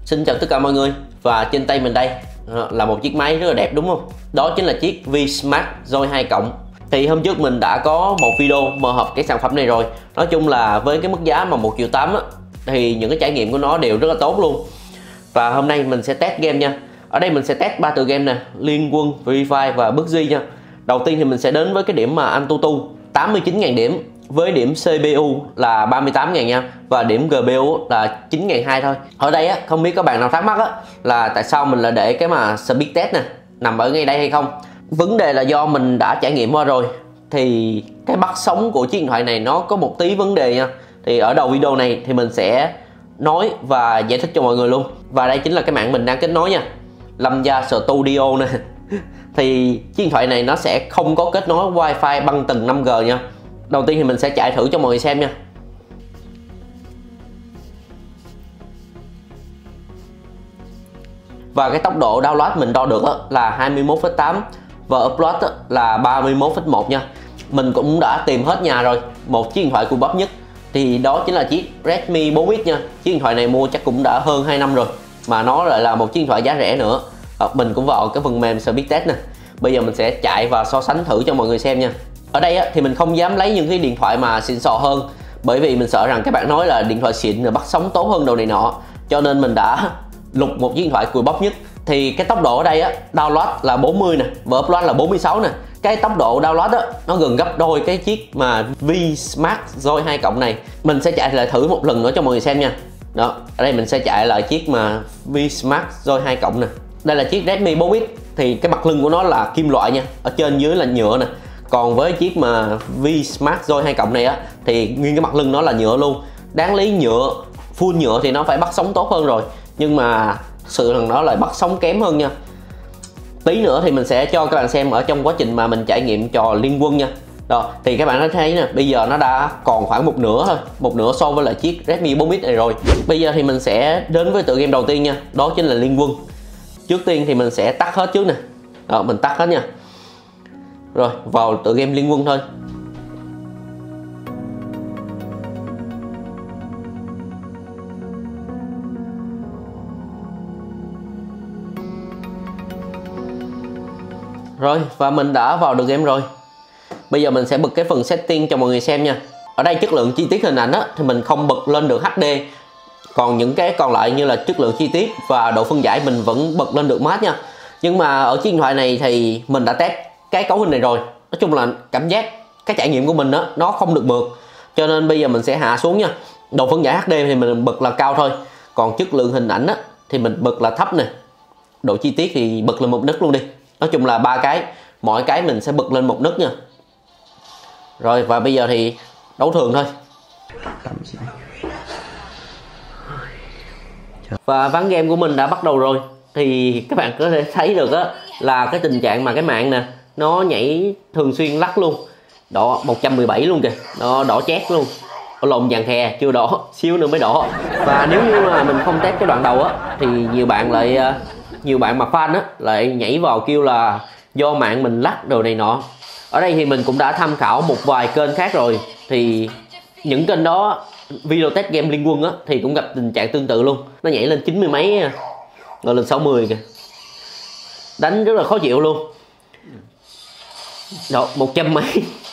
Xin chào tất cả mọi người. Và trên tay mình đây là một chiếc máy rất là đẹp đúng không? Đó chính là chiếc V-Smart Joy 2 Cộng. Thì hôm trước mình đã có một video mở hộp cái sản phẩm này rồi. Nói chung là với cái mức giá mà 1,8 triệu á, thì những cái trải nghiệm của nó đều rất là tốt luôn. Và hôm nay mình sẽ test game nha. Ở đây mình sẽ test 3 tựa game nè: Liên Quân, Free Fire và PUBG nha. Đầu tiên thì mình sẽ đến với cái điểm mà Antutu 89.000 điểm, với điểm CPU là 38.000 nha, và điểm GPU là 9.200 thôi. Ở đây á, không biết các bạn nào thắc mắc á là tại sao mình lại để cái mà speed test nè nằm ở ngay đây hay không. Vấn đề là do mình đã trải nghiệm qua rồi, thì cái bắt sóng của chiếc điện thoại này nó có một tí vấn đề nha. Thì ở đầu video này thì mình sẽ nói và giải thích cho mọi người luôn. Và đây chính là cái mạng mình đang kết nối nha, Lamia Studio nè. Thì chiếc điện thoại này nó sẽ không có kết nối Wi-Fi băng tầng 5G nha. Đầu tiên thì mình sẽ chạy thử cho mọi người xem nha. Và cái tốc độ download mình đo được là 21,8 và upload là 31,1 nha. Mình cũng đã tìm hết nhà rồi một chiếc điện thoại cùi bắp nhất, thì đó chính là chiếc Redmi 4X nha. Chiếc điện thoại này mua chắc cũng đã hơn 2 năm rồi, mà nó lại là một chiếc điện thoại giá rẻ nữa. Mình cũng vào cái phần mềm Speed Test nè. Bây giờ mình sẽ chạy và so sánh thử cho mọi người xem nha. Ở đây thì mình không dám lấy những cái điện thoại mà xịn sò hơn, bởi vì mình sợ rằng các bạn nói là điện thoại xịn rồi bắt sóng tốt hơn đồ này nọ. Cho nên mình đã lục một chiếc điện thoại cùi bắp nhất. Thì cái tốc độ ở đây download là 40 nè và upload là 46 nè. Cái tốc độ download nó gần gấp đôi cái chiếc mà V-Smart Joy 2 Cộng này. Mình sẽ chạy lại thử một lần nữa cho mọi người xem nha. Đó, ở đây mình sẽ chạy lại chiếc mà V-Smart Joy 2 Cộng nè. Đây là chiếc Redmi 4X, thì cái mặt lưng của nó là kim loại nha, ở trên dưới là nhựa nè. Còn với chiếc mà V-Smart Joy 2 Cộng này thì nguyên cái mặt lưng nó là nhựa luôn. Đáng lý nhựa, full nhựa thì nó phải bắt sóng tốt hơn rồi, nhưng mà sự rằng nó lại bắt sóng kém hơn nha. Tí nữa thì mình sẽ cho các bạn xem ở trong quá trình mà mình trải nghiệm trò Liên Quân nha. Đó, thì các bạn đã thấy nè, bây giờ nó đã còn khoảng một nửa thôi, một nửa so với lại chiếc Redmi 4X này rồi. Bây giờ thì mình sẽ đến với tựa game đầu tiên nha, đó chính là Liên Quân. Trước tiên thì mình sẽ tắt hết trước nè. Đó, mình tắt hết nha. Rồi, vào tựa game Liên Quân thôi. Rồi, và mình đã vào được game rồi. Bây giờ mình sẽ bật cái phần setting cho mọi người xem nha. Ở đây chất lượng chi tiết hình ảnh thì mình không bật lên được HD. Còn những cái còn lại như là chất lượng chi tiết và độ phân giải mình vẫn bật lên được max nha. Nhưng mà ở chiếc điện thoại này thì mình đã test cái cấu hình này rồi. Nói chung là cảm giác, cái trải nghiệm của mình nó không được mượt. Cho nên bây giờ mình sẽ hạ xuống nha. Độ phân giải HD thì mình bật là cao thôi. Còn chất lượng hình ảnh thì mình bật là thấp nè. Độ chi tiết thì bật lên một nấc luôn đi. Nói chung là 3 cái, mỗi cái mình sẽ bật lên một nấc nha. Rồi, và bây giờ thì đấu thường thôi. Và ván game của mình đã bắt đầu rồi. Thì các bạn có thể thấy được là cái tình trạng mà cái mạng nè nó nhảy thường xuyên lắc luôn. Đỏ 117 luôn kìa, nó đỏ chét luôn. Ở lộn vàng khè, chưa đỏ, xíu nữa mới đỏ. Và nếu như mà mình không test cái đoạn đầu thì nhiều bạn mà fan lại nhảy vào kêu là do mạng mình lắc đồ này nọ. Ở đây thì mình cũng đã tham khảo một vài kênh khác rồi, thì những kênh đó video test game Liên Quân thì cũng gặp tình trạng tương tự luôn. Nó nhảy lên 90 mấy rồi lên 60 kìa, đánh rất là khó chịu luôn. Đó, 100 mấy.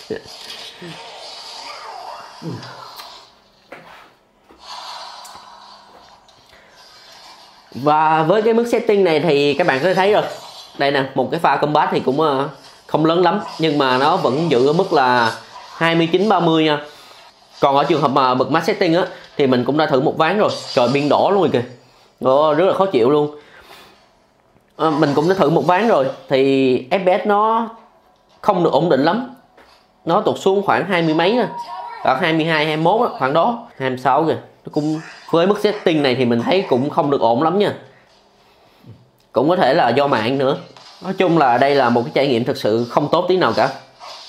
Và với cái mức setting này thì các bạn có thể thấy rồi. Đây nè, một cái pha combat thì cũng không lớn lắm, nhưng mà nó vẫn giữ ở mức là 29-30 nha. Còn ở trường hợp mà bật max setting thì mình cũng đã thử một ván rồi. Trời, biên đỏ luôn rồi kìa. Đó, rất là khó chịu luôn. Mình cũng đã thử một ván rồi, thì FPS nó không được ổn định lắm. Nó tụt xuống khoảng 20 mấy nè, khoảng 22, 21 khoảng đó, 26 kìa. Nó cũng với mức setting này thì mình thấy cũng không được ổn lắm nha. Cũng có thể là do mạng nữa. Nói chung là đây là một cái trải nghiệm thực sự không tốt tí nào cả.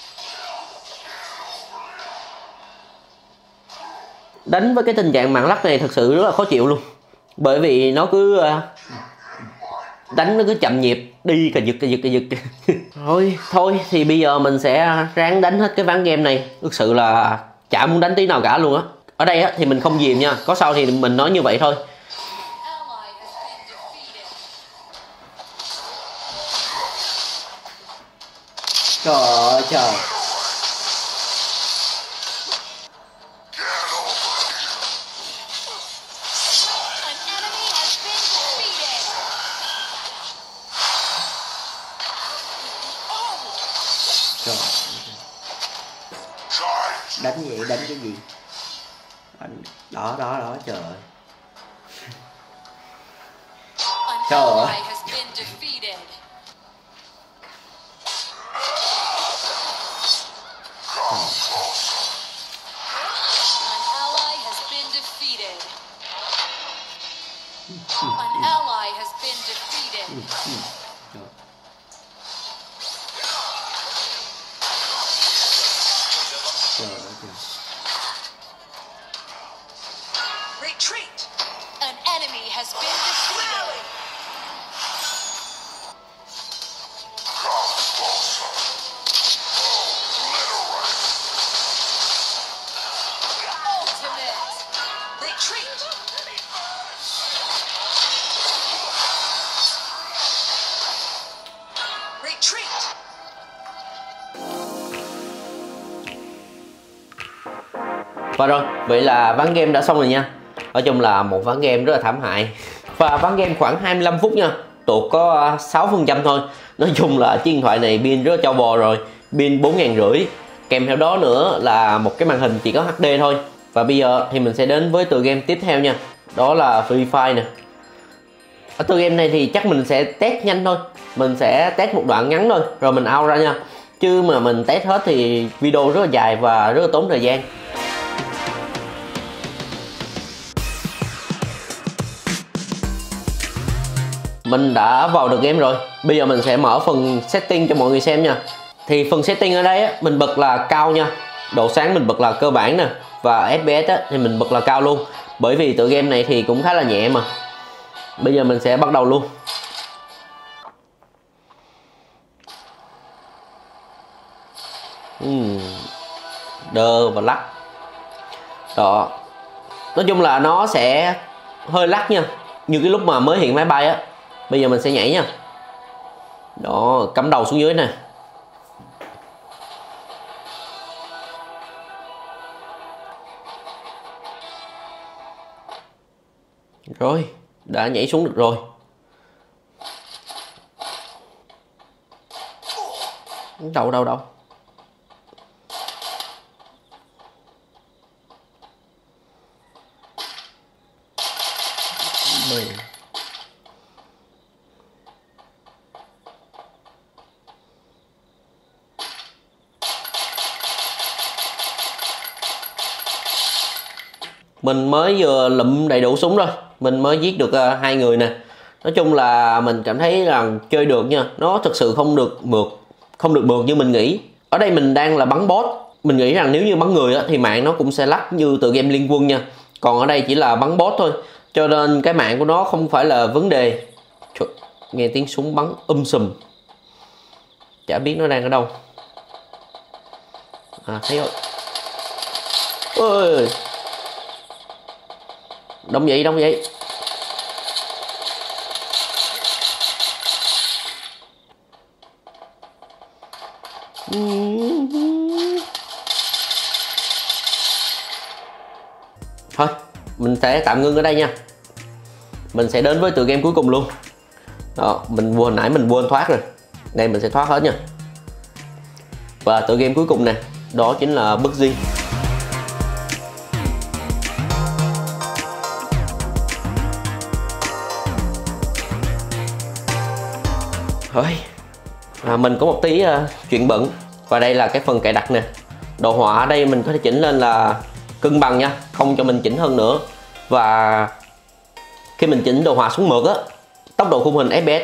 Đánh với cái tình trạng mạng lắc này thực sự rất là khó chịu luôn. Bởi vì nó cứ đánh nó cứ chậm nhịp, đi cà giật. Thôi thì bây giờ mình sẽ ráng đánh hết cái ván game này. Thực sự là chả muốn đánh tí nào cả luôn á. Ở đây thì mình không dìm nha, có sao thì mình nói như vậy thôi. Trời ơi trời. Trời. Đánh vậy, đánh cái gì? Đó đó đó, trời ơi. Trời ơi. An ally has been defeated. Retreat. An enemy has been defeated. Ultimate. Retreat. Retreat. Và rồi, vậy là ván game đã xong rồi nha. Nói chung là một ván game rất là thảm hại. Và ván game khoảng 25 phút nha, tụt có 6% thôi. Nói chung là chiếc điện thoại này pin rất là trâu bò rồi, pin 4.500. Kèm theo đó nữa là một cái màn hình chỉ có HD thôi. Và bây giờ thì mình sẽ đến với tựa game tiếp theo nha. Đó là Free Fire nè. Ở tựa game này thì chắc mình sẽ test nhanh thôi. Mình sẽ test một đoạn ngắn thôi, rồi mình out ra nha. Chứ mà mình test hết thì video rất là dài và rất là tốn thời gian. Mình đã vào được game rồi. Bây giờ mình sẽ mở phần setting cho mọi người xem nha. Thì phần setting ở đây á, mình bật là cao nha. Độ sáng mình bật là cơ bản nè. Và FPS á, thì mình bật là cao luôn. Bởi vì tựa game này thì cũng khá là nhẹ mà. Bây giờ mình sẽ bắt đầu luôn. Đơ và lắc. Đó. Nói chung là nó sẽ hơi lắc nha. Như cái lúc mà mới hiện máy bay á. Bây giờ mình sẽ nhảy nha. Đó, cắm đầu xuống dưới nè. Rồi, đã nhảy xuống được rồi. Đâu. Mình mới vừa lụm đầy đủ súng rồi. Mình mới giết được 2 người nè. Nói chung là mình cảm thấy rằng chơi được nha. Nó thực sự không được mượt như mình nghĩ. Ở đây mình đang là bắn boss. Mình nghĩ rằng nếu như bắn người á, thì mạng nó cũng sẽ lắc như tựa game Liên Quân nha. Còn ở đây chỉ là bắn boss thôi. Cho nên cái mạng của nó không phải là vấn đề. Trời, nghe tiếng súng bắn sùm. Chả biết nó đang ở đâu. À, thấy rồi. Ôi, đông vậy. Thôi, mình sẽ tạm ngưng ở đây nha. Mình sẽ đến với tựa game cuối cùng luôn. Đó, hồi nãy mình quên thoát rồi. Đây mình sẽ thoát hết nha. Và tựa game cuối cùng nè, đó chính là PUBG. Thôi, mình có một tí chuyện bận. Và đây là cái phần cài đặt nè. Đồ họa ở đây mình có thể chỉnh lên là cân bằng nha, không cho mình chỉnh hơn nữa. Và khi mình chỉnh đồ họa xuống mượt á, tốc độ khung hình FPS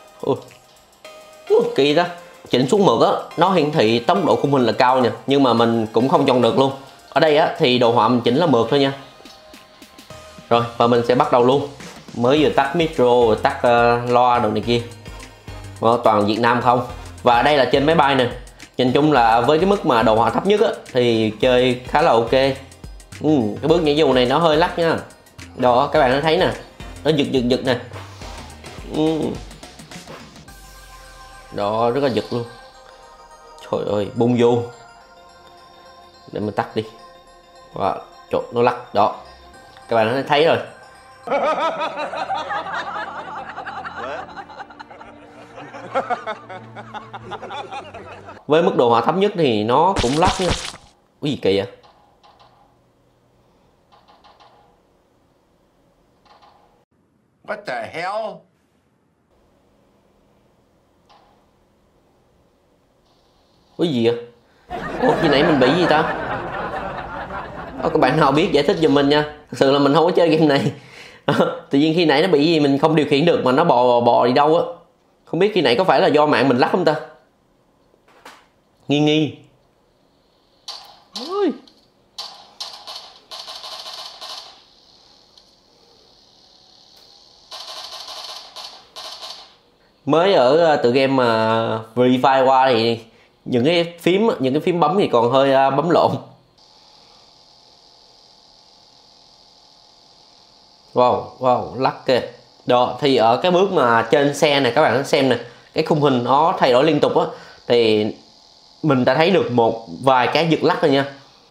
kỳ đó, chỉnh xuống mượt á, nó hiển thị tốc độ khung hình là cao nha, nhưng mà mình cũng không chọn được luôn. Ở đây á thì đồ họa mình chỉnh là mượt thôi nha. Rồi, và mình sẽ bắt đầu luôn. Mới vừa tắt micro, tắt loa đồ này kia. Đó, toàn Việt Nam không. Và đây là trên máy bay nè. Nhìn chung là với cái mức mà đồ họa thấp nhất á, thì chơi khá là ok. Cái bước nhảy dù này nó hơi lắc nha. Đó, các bạn có thấy nè, nó giật nè. Đó, rất là giật luôn. Trời ơi, bung vô. Để mình tắt đi. Wow, trời, nó lắc đó. Các bạn đã thấy rồi. Với mức độ hỏa thấp nhất thì nó cũng lắc nha. Cái gì kỳ vậy? What the hell? Cái gì vậy? Ủa, khi nãy mình bị gì ta? Các bạn nào biết giải thích giùm mình nha. Thật sự là mình không có chơi game này. Tự nhiên khi nãy nó bị gì mình không điều khiển được mà nó bò đi đâu á. Không biết khi nãy có phải là do mạng mình lắc không ta? Nghi. Ôi. Mới ở tựa game mà Free Fire qua thì những cái phím bấm thì còn hơi bấm lộn. Wow, lắc kìa. Đó, thì ở cái bước mà trên xe này các bạn xem nè, cái khung hình nó thay đổi liên tục á, thì mình đã thấy được một vài cái giật lắc rồi nha.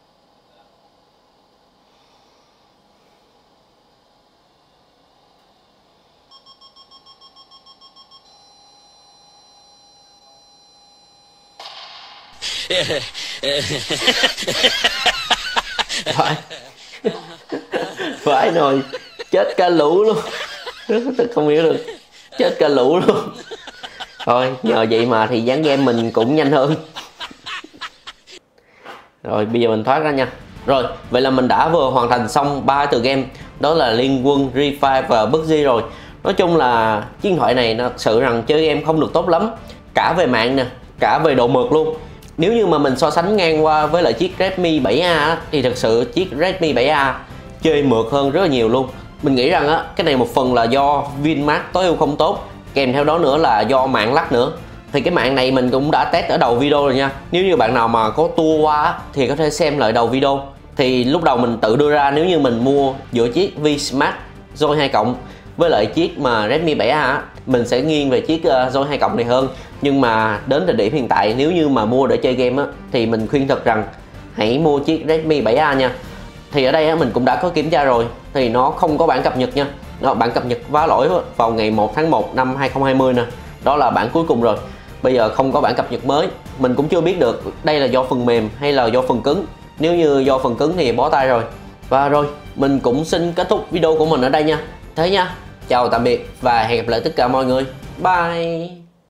Phải rồi, chết cả lũ luôn. Tôi không hiểu được, chết cả lũ luôn. Thôi nhờ vậy mà thì dán game mình cũng nhanh hơn. Rồi bây giờ mình thoát ra nha. Rồi vậy là mình đã vừa hoàn thành xong 3 tựa game, đó là Liên Quân, Refi và PUBG rồi. Nói chung là chiếc điện thoại này nó thật sự rằng chơi game không được tốt lắm, cả về mạng nè, cả về độ mượt luôn. Nếu như mà mình so sánh ngang qua với lại chiếc Redmi 7A thì thật sự chiếc Redmi 7A chơi mượt hơn rất là nhiều luôn. Mình nghĩ rằng á, cái này một phần là do Vinmart tối ưu không tốt, kèm theo đó nữa là do mạng lắc nữa. Thì cái mạng này mình cũng đã test ở đầu video rồi nha. Nếu như bạn nào mà có tua qua thì có thể xem lại đầu video. Thì lúc đầu mình tự đưa ra nếu như mình mua giữa chiếc V-Smart Zone 2 cộng với lại chiếc mà Redmi 7A, mình sẽ nghiêng về chiếc Zone 2 cộng này hơn. Nhưng mà đến thời điểm hiện tại nếu như mà mua để chơi game á, thì mình khuyên thật rằng hãy mua chiếc Redmi 7A nha. Thì ở đây á, mình cũng đã có kiểm tra rồi, thì nó không có bản cập nhật nha. Bản cập nhật vá lỗi vào ngày 1 tháng 1 năm 2020 nè. Đó là bản cuối cùng rồi. Bây giờ không có bản cập nhật mới. Mình cũng chưa biết được đây là do phần mềm hay là do phần cứng. Nếu như do phần cứng thì bó tay rồi. Và rồi, mình cũng xin kết thúc video của mình ở đây nha. Thế nha, chào tạm biệt và hẹn gặp lại tất cả mọi người. Bye.